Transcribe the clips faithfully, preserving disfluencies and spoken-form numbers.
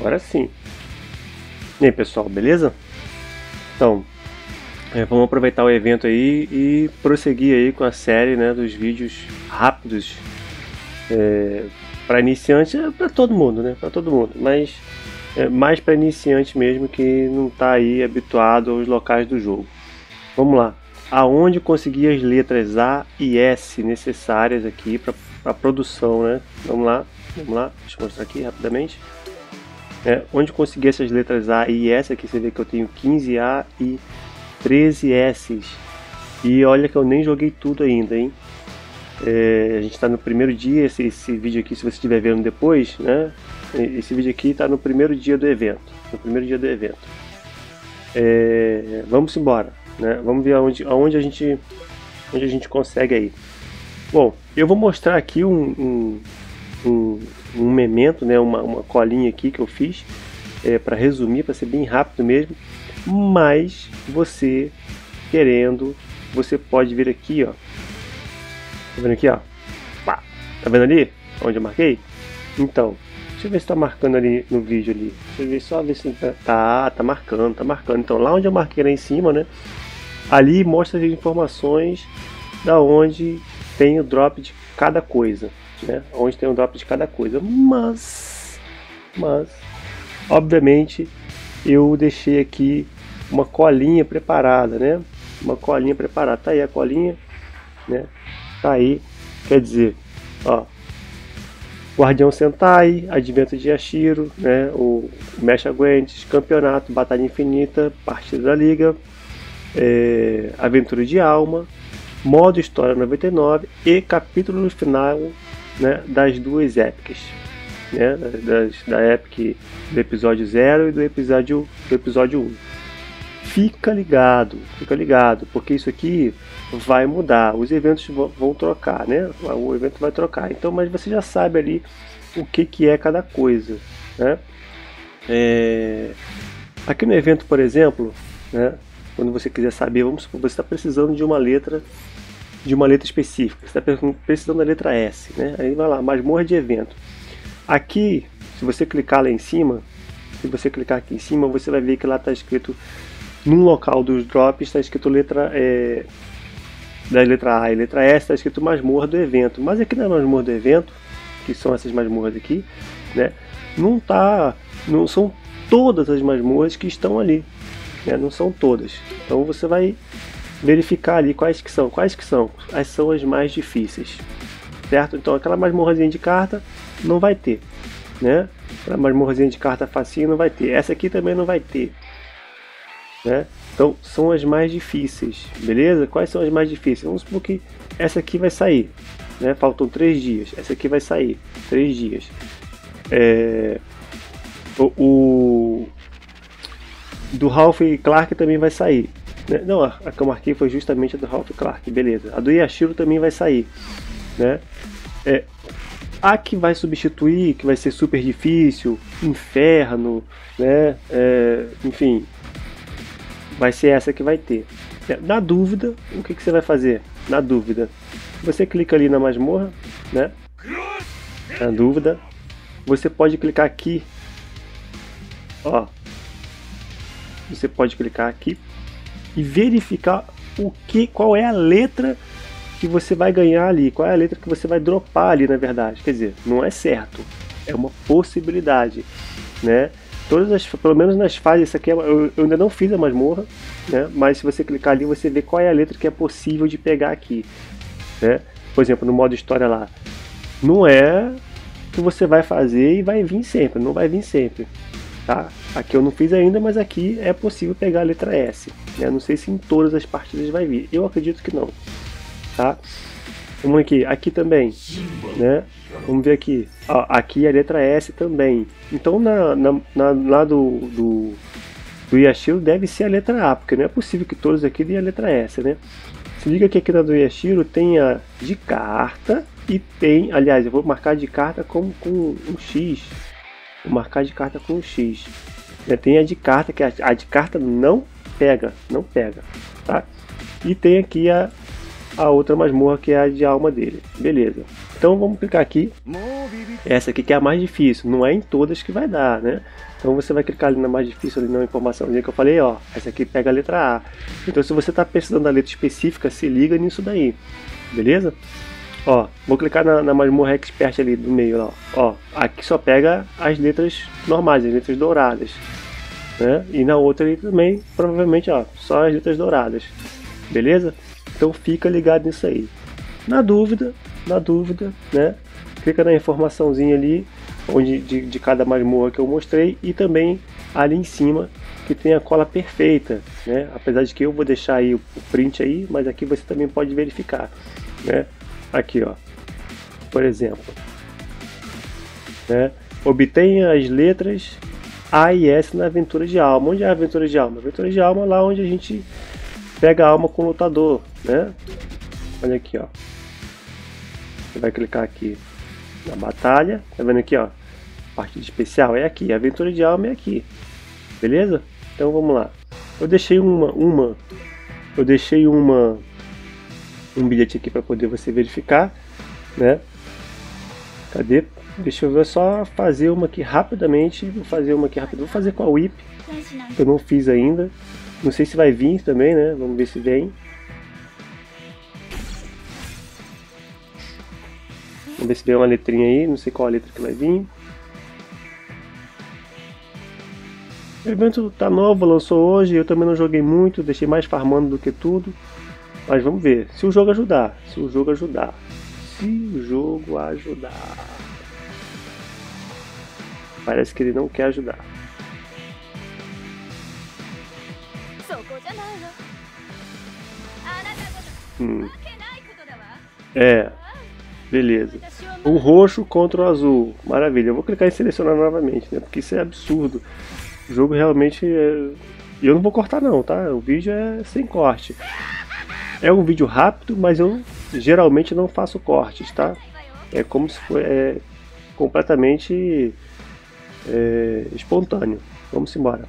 Agora sim. E aí, pessoal, beleza? Então, é, vamos aproveitar o evento aí e prosseguir aí com a série, né, dos vídeos rápidos é, para iniciante, é para todo mundo, né? Para todo mundo, mas é mais para iniciante mesmo que não está aí habituado aos locais do jogo. Vamos lá. Aonde conseguir as letras A e S necessárias aqui para a produção, né? Vamos lá, vamos lá, deixa eu mostrar aqui rapidamente. É, onde conseguir essas letras A e S, aqui você vê que eu tenho quinze A e treze S. E olha que eu nem joguei tudo ainda, hein? É, a gente está no primeiro dia, esse, esse vídeo aqui, se você estiver vendo depois, né? Esse vídeo aqui está no primeiro dia do evento. No primeiro dia do evento. É, vamos embora, né? Vamos ver aonde, aonde, a gente, onde a gente consegue aí. Bom, eu vou mostrar aqui um, um, um, um memento, né? uma, uma colinha aqui que eu fiz é, para resumir, para ser bem rápido mesmo. Mas você querendo, você pode vir aqui, ó. Tá vendo aqui, ó? Pá. Tá vendo ali? Onde eu marquei? Então, deixa eu ver se tá marcando ali no vídeo ali. Deixa eu ver só ver se tá. Tá, tá marcando, tá marcando. Então, lá onde eu marquei lá em cima, né? Ali mostra as informações da onde tem o drop de cada coisa, né? Onde tem o drop de cada coisa. Mas, mas, obviamente, eu deixei aqui uma colinha preparada, né? Uma colinha preparada. Tá aí a colinha, né? Tá aí, quer dizer, ó, Guardião Sentai, Advento de Yashiro, né, o Mecha Aguentes, Campeonato, Batalha Infinita, Partida da Liga, é, Aventura de Alma, Modo História noventa e nove e capítulo final, né, das duas épicas, né, das, da Epic do episódio zero e do episódio, do episódio um. Fica ligado, fica ligado, porque isso aqui vai mudar, os eventos vão trocar, né? O evento vai trocar, então, mas você já sabe ali o que, que é cada coisa, né? É... Aqui no evento, por exemplo, né? Quando você quiser saber, vamos supor, você está precisando de uma letra, de uma letra específica, você está precisando da letra S, né? Aí vai lá, masmorra de evento. Aqui, se você clicar lá em cima, se você clicar aqui em cima, você vai ver que lá está escrito, num local dos drops está escrito letra é, da letra A e letra S, está escrito masmorra do evento. Mas aqui na masmorra do evento, que são essas masmorras aqui, né, não tá, não são todas as masmorras que estão ali, né, não são todas. Então você vai verificar ali quais que são, quais que são, as são as mais difíceis, certo? Então aquela masmorrazinha de carta não vai ter, né? Aquela masmorrazinha de carta facinho não vai ter. Essa aqui também não vai ter. Né? Então são as mais difíceis, beleza? Quais são as mais difíceis? Vamos supor que essa aqui vai sair, né? Faltam três dias, essa aqui vai sair, três dias. É... O, o do Ralph Clark também vai sair, né? Não, a, a que eu marquei foi justamente a do Ralph Clark, beleza. A do Yashiro também vai sair, né? É... A que vai substituir, que vai ser super difícil, Inferno, né? É... Enfim, vai ser essa que vai ter. Na dúvida, o que, que você vai fazer? Na dúvida, você clica ali na masmorra, né? Na dúvida, você pode clicar aqui, ó. Você pode clicar aqui e verificar o que, qual é a letra que você vai ganhar ali, qual é a letra que você vai dropar ali, na verdade. Quer dizer, não é certo, é uma possibilidade, né? Todas as, pelo menos nas fases, essa aqui é, eu, eu ainda não fiz a masmorra, né? Mas se você clicar ali, você vê qual é a letra que é possível de pegar aqui, né? Por exemplo, no modo história lá, não é que você vai fazer e vai vir sempre, não vai vir sempre, tá? Aqui eu não fiz ainda, mas aqui é possível pegar a letra S, né? Não sei se em todas as partidas vai vir, eu acredito que não, tá? Vamos aqui, aqui também, né? Vamos ver aqui, ó, aqui a letra S também. Então na, na, na, lá do, do, do Yashiro deve ser a letra A, porque não é possível que todos aqui dêem a letra S, né? Se liga que aqui na do Yashiro tem a de carta e tem, aliás, eu vou marcar de carta com, com um X. Vou marcar de carta com um X. Já tem a de carta, que a, a de carta não pega, não pega, tá? E tem aqui a a outra masmorra que é a de alma dele. Beleza. Então vamos clicar aqui. Essa aqui que é a mais difícil. Não é em todas que vai dar, né? Então você vai clicar ali na mais difícil, ali na informaçãozinha que eu falei, ó. Essa aqui pega a letra A. Então se você está precisando da letra específica, se liga nisso daí. Beleza? Ó, vou clicar na, na masmorra expert ali do meio, ó. Ó, aqui só pega as letras normais, as letras douradas, né? E na outra ali também, provavelmente, ó, só as letras douradas. Beleza? Então fica ligado nisso aí. Na dúvida, na dúvida, né? Clica na informaçãozinha ali, onde de, de cada masmorra que eu mostrei, e também ali em cima que tem a cola perfeita, né? Apesar de que eu vou deixar aí o, o print aí, mas aqui você também pode verificar, né? Aqui, ó, por exemplo, né? Obtenha as letras A e S na aventura de alma. Onde é a aventura de alma? A aventura de alma é lá onde a gente pega a alma com o lutador, né? Olha aqui, ó. Você vai clicar aqui na batalha, tá vendo aqui, ó? Partida especial é aqui, a aventura de alma é aqui, beleza? Então vamos lá. Eu deixei uma, uma, eu deixei uma um bilhete aqui para poder você verificar, né? Cadê? Deixa eu ver, só fazer uma aqui rapidamente. Vou fazer uma aqui rápido. Vou fazer com a Whip, que eu não fiz ainda. Não sei se vai vir também, né? Vamos ver se vem. Vamos ver se vem uma letrinha aí. Não sei qual a letra que vai vir. O evento tá novo, lançou hoje. Eu também não joguei muito, deixei mais farmando do que tudo. Mas vamos ver, se o jogo ajudar, se o jogo ajudar, se o jogo ajudar. Parece que ele não quer ajudar. Hum. É, beleza. O roxo contra o azul, maravilha. Eu vou clicar em selecionar novamente, né? Porque isso é absurdo. O jogo realmente é... E eu não vou cortar não, tá? O vídeo é sem corte. É um vídeo rápido, mas eu geralmente não faço cortes, tá? É como se fosse é, completamente é, espontâneo. Vamos embora.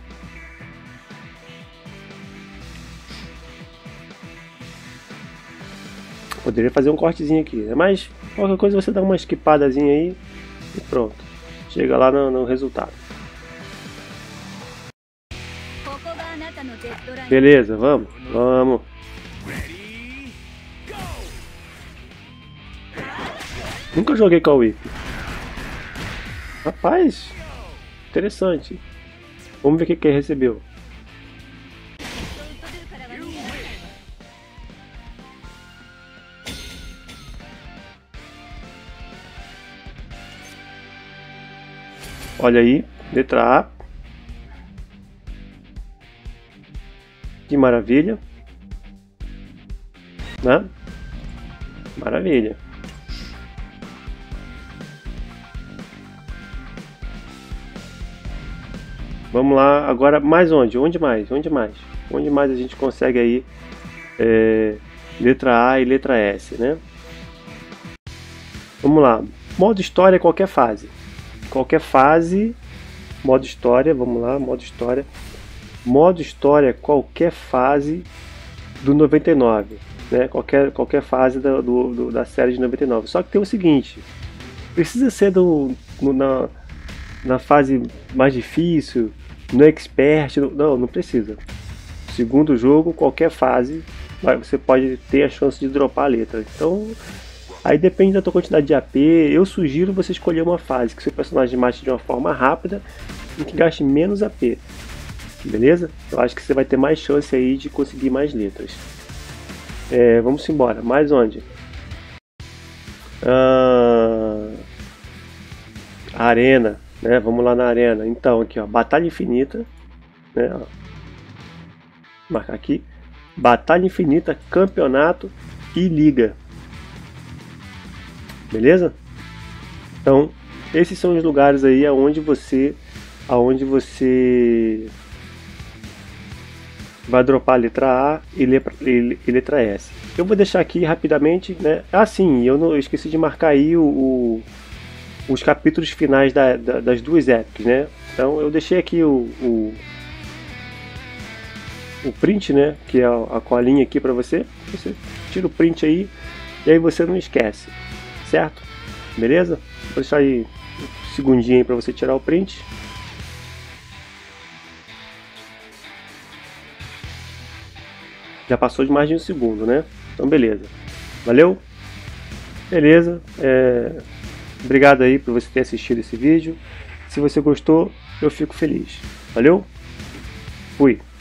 Poderia fazer um cortezinho aqui, né? Mas qualquer coisa você dá uma esquipadazinha aí e pronto. Chega lá no, no resultado. Beleza, vamos, vamos. Nunca joguei com a Whip. Rapaz, interessante. Vamos ver o que que ele recebeu. Olha aí, letra A. Que maravilha, né? Maravilha. Vamos lá, agora mais onde? Onde mais? Onde mais? Onde mais a gente consegue aí é, letra A e letra S, né? Vamos lá, modo história qualquer fase. Qualquer fase, modo história, vamos lá, modo história. Modo história qualquer fase do noventa e nove, né? Qualquer, qualquer fase da, do, do, da série de noventa e nove. Só que tem o seguinte, precisa ser do, no, na, na fase mais difícil, no expert, no, não, não precisa. Segundo jogo, qualquer fase, você pode ter a chance de dropar a letra. Então, aí depende da tua quantidade de A P. Eu sugiro você escolher uma fase que seu personagem mate de uma forma rápida e que gaste menos A P. Beleza? Eu acho que você vai ter mais chance aí de conseguir mais letras. É, vamos embora. Mais onde? Ah, arena, né? Vamos lá na arena. Então, aqui, ó, Batalha Infinita, né? Ó. Marcar aqui. Batalha Infinita, Campeonato e Liga. Beleza? Então, esses são os lugares aí aonde você, aonde você vai dropar a letra A e letra, e letra S. Eu vou deixar aqui rapidamente, né? Ah, sim, eu, não, eu esqueci de marcar aí o, o, os capítulos finais da, da, das duas épocas, né? Então eu deixei aqui o, o, o print, né? Que é a, a colinha aqui para você. Você tira o print aí e aí você não esquece, certo? Beleza? Vou deixar aí um segundinho aí para você tirar o print. Já passou de mais de um segundo, né? Então beleza. Valeu? Beleza. É... Obrigado aí por você ter assistido esse vídeo. Se você gostou, eu fico feliz. Valeu? Fui!